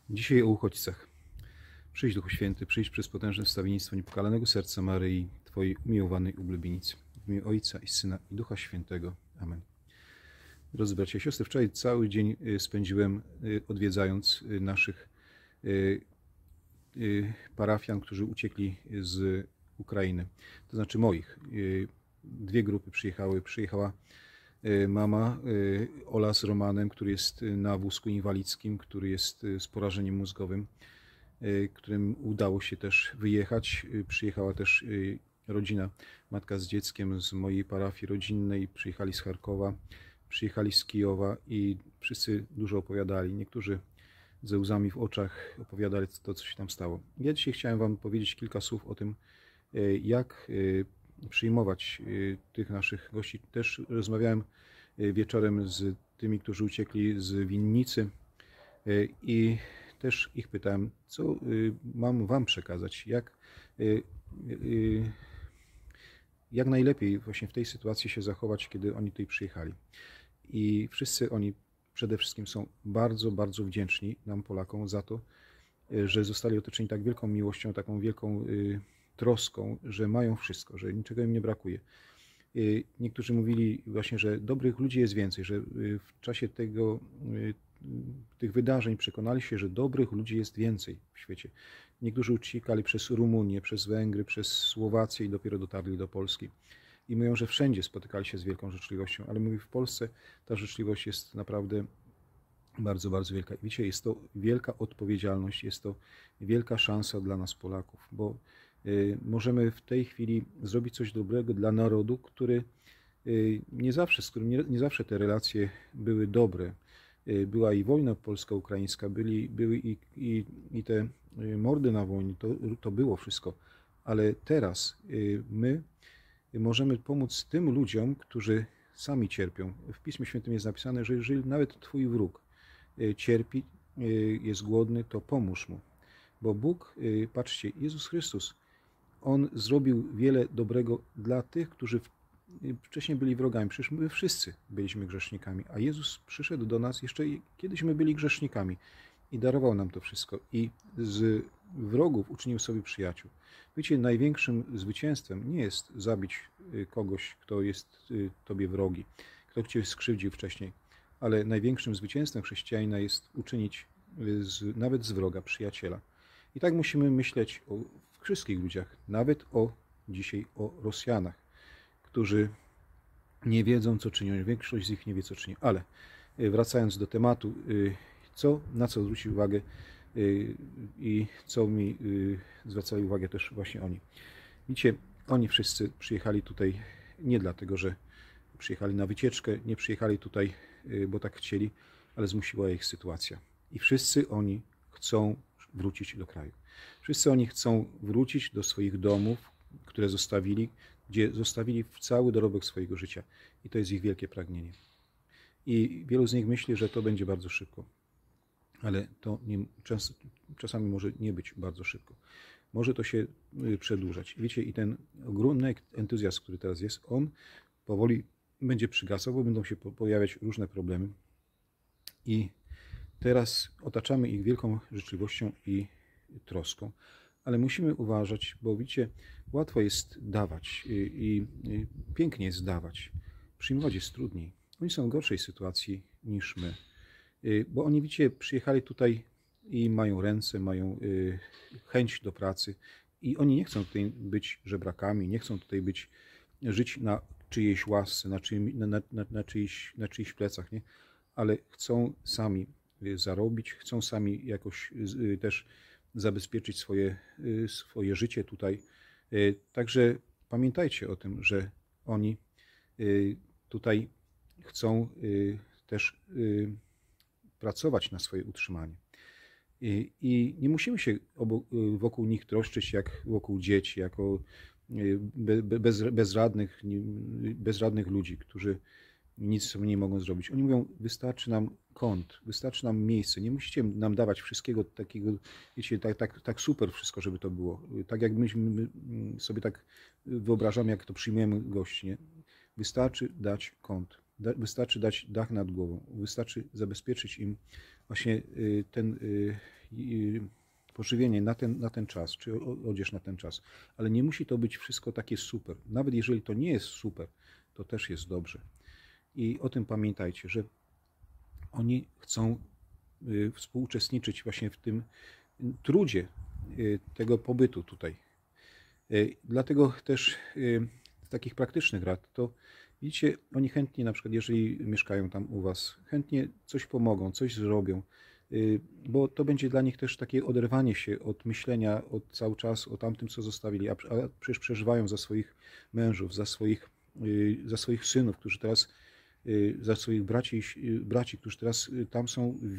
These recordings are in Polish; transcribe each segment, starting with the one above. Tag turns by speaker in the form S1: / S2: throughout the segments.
S1: Dzisiaj o uchodźcach. Przyjdź, Duchu Święty, przyjdź przez potężne wstawiennictwo niepokalanego serca Maryi, Twojej umiłowanej ublubienicy. W imię Ojca i Syna i Ducha Świętego. Amen. Drodzy bracia i siostry, wczoraj cały dzień spędziłem odwiedzając naszych parafian, którzy uciekli z Ukrainy. To znaczy moich. Dwie grupy przyjechały. Przyjechała mama Ola z Romanem, który jest na wózku inwalidzkim, który jest z porażeniem mózgowym, którym udało się też wyjechać. Przyjechała też rodzina, matka z dzieckiem z mojej parafii rodzinnej, przyjechali z Charkowa, przyjechali z Kijowa i wszyscy dużo opowiadali. Niektórzy ze łzami w oczach opowiadali to, co się tam stało. Ja dzisiaj chciałem Wam powiedzieć kilka słów o tym, jak przyjmować tych naszych gości. Też rozmawiałem wieczorem z tymi, którzy uciekli z winnicy i też ich pytałem, co mam Wam przekazać, jak najlepiej właśnie w tej sytuacji się zachować, kiedy oni tutaj przyjechali. I wszyscy oni przede wszystkim są bardzo, bardzo wdzięczni nam, Polakom, za to, że zostali otoczeni tak wielką miłością, taką wielką troską, że mają wszystko, że niczego im nie brakuje. Niektórzy mówili właśnie, że dobrych ludzi jest więcej, że w czasie tych wydarzeń przekonali się, że dobrych ludzi jest więcej w świecie. Niektórzy uciekali przez Rumunię, przez Węgry, przez Słowację i dopiero dotarli do Polski. I mówią, że wszędzie spotykali się z wielką życzliwością, ale mówi, w Polsce ta życzliwość jest naprawdę bardzo, bardzo wielka. I wiecie, jest to wielka odpowiedzialność, jest to wielka szansa dla nas, Polaków, bo możemy w tej chwili zrobić coś dobrego dla narodu, który z którym nie zawsze te relacje były dobre. Była i wojna polsko-ukraińska, były i te mordy na wojnie, to było wszystko. Ale teraz my możemy pomóc tym ludziom, którzy sami cierpią. W Piśmie Świętym jest napisane, że jeżeli nawet Twój wróg cierpi, jest głodny, to pomóż mu. Bo Bóg, patrzcie, Jezus Chrystus, On zrobił wiele dobrego dla tych, którzy wcześniej byli wrogami. Przecież my wszyscy byliśmy grzesznikami, a Jezus przyszedł do nas jeszcze kiedyś my byli grzesznikami i darował nam to wszystko. I z wrogów uczynił sobie przyjaciół. Wiecie, największym zwycięstwem nie jest zabić kogoś, kto jest Tobie wrogi, kto Cię skrzywdził wcześniej, ale największym zwycięstwem chrześcijanina jest uczynić nawet z wroga przyjaciela. I tak musimy myśleć o wszystkich ludziach, nawet dzisiaj o Rosjanach, którzy nie wiedzą, co czynią. Większość z nich nie wie, co czynią. Ale wracając do tematu, na co zwrócić uwagę i co mi zwracali uwagę też właśnie oni. Widzicie, oni wszyscy przyjechali tutaj nie dlatego, że przyjechali na wycieczkę, nie przyjechali tutaj, bo tak chcieli, ale zmusiła ich sytuacja. I wszyscy oni chcą wrócić do kraju. Wszyscy oni chcą wrócić do swoich domów, które zostawili, gdzie zostawili cały dorobek swojego życia. I to jest ich wielkie pragnienie. I wielu z nich myśli, że to będzie bardzo szybko. Ale to czasami może nie być bardzo szybko. Może to się przedłużać. Wiecie, i ten ogromny entuzjazm, który teraz jest, on powoli będzie przygasał, bo będą się pojawiać różne problemy. I teraz otaczamy ich wielką życzliwością i troską. Ale musimy uważać, bo widzicie, łatwo jest dawać i pięknie jest dawać. Przyjmować jest trudniej. Oni są w gorszej sytuacji niż my. Bo oni, widzicie, przyjechali tutaj i mają ręce, mają chęć do pracy i oni nie chcą tutaj być żebrakami, nie chcą tutaj żyć na czyjejś łasce, na czyichś plecach, nie? Ale chcą sami zarobić, chcą sami jakoś też zabezpieczyć swoje życie tutaj. Także pamiętajcie o tym, że oni tutaj chcą też pracować na swoje utrzymanie. I nie musimy się wokół nich troszczyć jak wokół dzieci, jako bezradnych ludzi, którzy nic sobie nie mogą zrobić. Oni mówią, wystarczy nam kąt, wystarczy nam miejsce, nie musicie nam dawać wszystkiego takiego, wiecie, tak super wszystko, żeby to było. Tak jak my sobie tak wyobrażamy, jak to przyjmujemy gości, nie? Wystarczy dać kąt, wystarczy dać dach nad głową, wystarczy zabezpieczyć im właśnie ten pożywienie na ten czas, czy odzież na ten czas. Ale nie musi to być wszystko takie super. Nawet jeżeli to nie jest super, to też jest dobrze. I o tym pamiętajcie, że oni chcą współuczestniczyć właśnie w tym trudzie tego pobytu tutaj. Dlatego też z takich praktycznych rad, to widzicie, oni chętnie, na przykład jeżeli mieszkają tam u Was, chętnie coś pomogą, coś zrobią, bo to będzie dla nich też takie oderwanie się od myślenia cały czas o tamtym, co zostawili, a przecież przeżywają za swoich mężów, za swoich synów, którzy teraz, za swoich braci, którzy teraz tam są w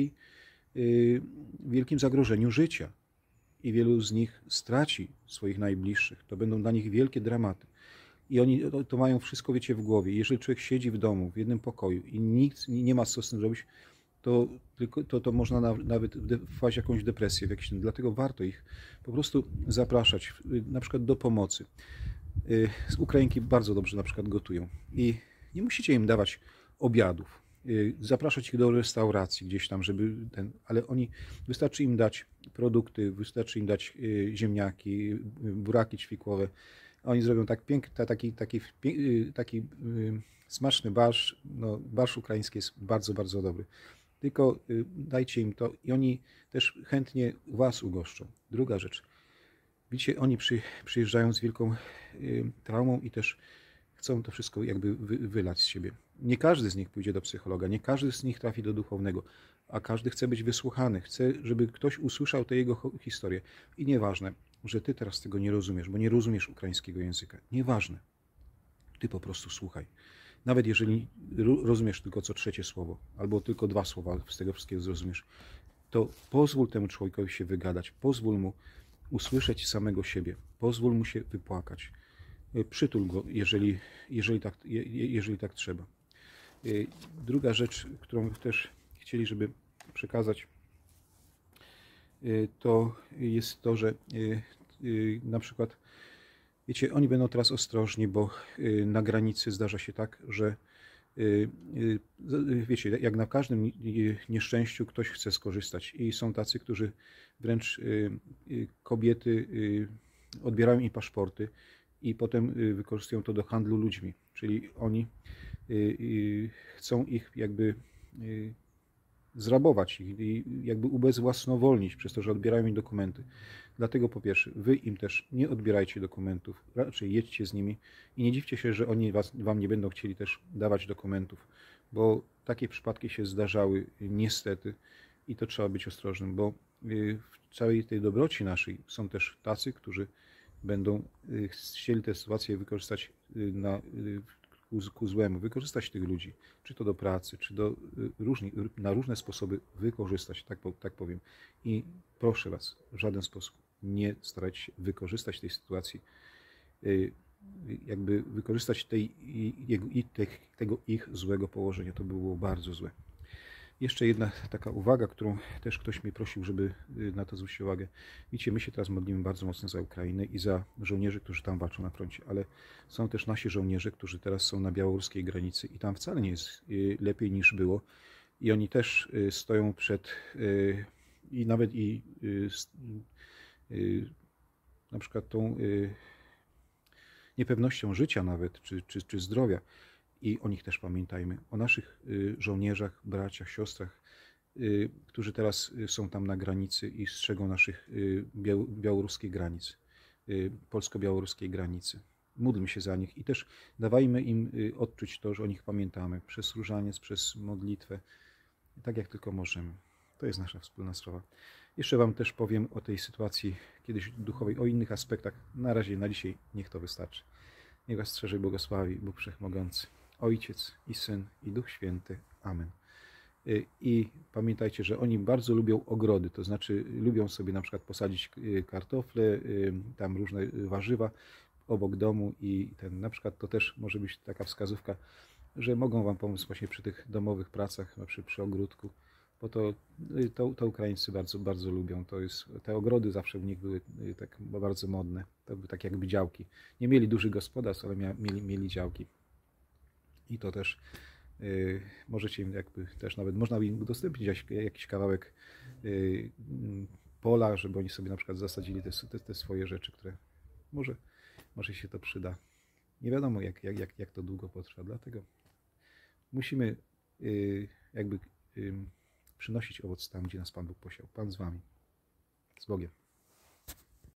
S1: wielkim zagrożeniu życia. I wielu z nich straci swoich najbliższych. To będą dla nich wielkie dramaty. I oni to mają wszystko, wiecie, w głowie. Jeżeli człowiek siedzi w domu, w jednym pokoju i nikt nie ma co z tym zrobić, to można nawet wpaść w jakąś depresję. Dlatego warto ich po prostu zapraszać, na przykład do pomocy. Z Ukrainki bardzo dobrze na przykład gotują. I nie musicie im dawać obiadów, zapraszać ich do restauracji gdzieś tam, ale wystarczy im dać produkty, wystarczy im dać ziemniaki, buraki ćwikłowe. Oni zrobią tak piękny, taki smaczny barszcz. No, barszcz ukraiński jest bardzo, bardzo dobry. Tylko dajcie im to i oni też chętnie Was ugoszczą. Druga rzecz. Widzicie, oni przyjeżdżają z wielką traumą i też chcą to wszystko jakby wylać z siebie. Nie każdy z nich pójdzie do psychologa, nie każdy z nich trafi do duchownego, a każdy chce być wysłuchany, chce, żeby ktoś usłyszał tę jego historię. I nieważne, że Ty teraz tego nie rozumiesz, bo nie rozumiesz ukraińskiego języka. Nieważne. Ty po prostu słuchaj. Nawet jeżeli rozumiesz tylko co trzecie słowo, albo tylko 2 słowa z tego wszystkiego zrozumiesz, to pozwól temu człowiekowi się wygadać, pozwól mu usłyszeć samego siebie, pozwól mu się wypłakać. Przytul go, jeżeli tak trzeba. Druga rzecz, którą też chcieli, żeby przekazać, to jest to, że na przykład, wiecie, oni będą teraz ostrożni, bo na granicy zdarza się tak, że wiecie, jak na każdym nieszczęściu ktoś chce skorzystać i są tacy, którzy wręcz kobiety odbierają im paszporty i potem wykorzystują to do handlu ludźmi, czyli oni chcą ich jakby zrabować ich i jakby ubezwłasnowolnić przez to, że odbierają im dokumenty. Dlatego po pierwsze, wy im też nie odbierajcie dokumentów, raczej jedźcie z nimi i nie dziwcie się, że oni wam nie będą chcieli też dawać dokumentów, bo takie przypadki się zdarzały niestety i to trzeba być ostrożnym, bo w całej tej dobroci naszej są też tacy, którzy będą chcieli tę sytuację wykorzystać ku złemu, wykorzystać tych ludzi, czy to do pracy, czy na różne sposoby wykorzystać, tak powiem. I proszę Was, w żaden sposób nie starajcie się wykorzystać tej sytuacji, jakby wykorzystać tego ich złego położenia. To by było bardzo złe. Jeszcze jedna taka uwaga, którą też ktoś mnie prosił, żeby na to zwrócić uwagę. Widzicie, my się teraz modlimy bardzo mocno za Ukrainę i za żołnierzy, którzy tam walczą na froncie, ale są też nasi żołnierze, którzy teraz są na białoruskiej granicy i tam wcale nie jest lepiej niż było. I oni też stoją i nawet na przykład tą niepewnością życia nawet, czy zdrowia. I o nich też pamiętajmy, o naszych żołnierzach, braciach, siostrach, którzy teraz są tam na granicy i strzegą naszych białoruskich granic, polsko-białoruskiej granicy. Módlmy się za nich i też dawajmy im odczuć to, że o nich pamiętamy przez różaniec, przez modlitwę, tak jak tylko możemy. To jest nasza wspólna sprawa. Jeszcze Wam też powiem o tej sytuacji kiedyś duchowej, o innych aspektach. Na razie, na dzisiaj niech to wystarczy. Niech Was strzeże i błogosławi Bóg Wszechmogący, Ojciec i Syn i Duch Święty. Amen. I pamiętajcie, że oni bardzo lubią ogrody, to znaczy lubią sobie na przykład posadzić kartofle, tam różne warzywa obok domu i na przykład to też może być taka wskazówka, że mogą Wam pomóc właśnie przy tych domowych pracach, przy ogródku, bo to Ukraińcy bardzo, bardzo lubią. Te ogrody zawsze u nich były tak bardzo modne, to były tak jakby działki. Nie mieli dużych gospodarstw, ale mieli działki. I to też Możecie im jakby też nawet, można im udostępnić jakiś kawałek pola, żeby oni sobie na przykład zasadzili te swoje rzeczy, które może się to przyda. Nie wiadomo jak to długo potrwa, dlatego musimy jakby przynosić owoc tam, gdzie nas Pan Bóg posiał. Pan z wami. Z Bogiem.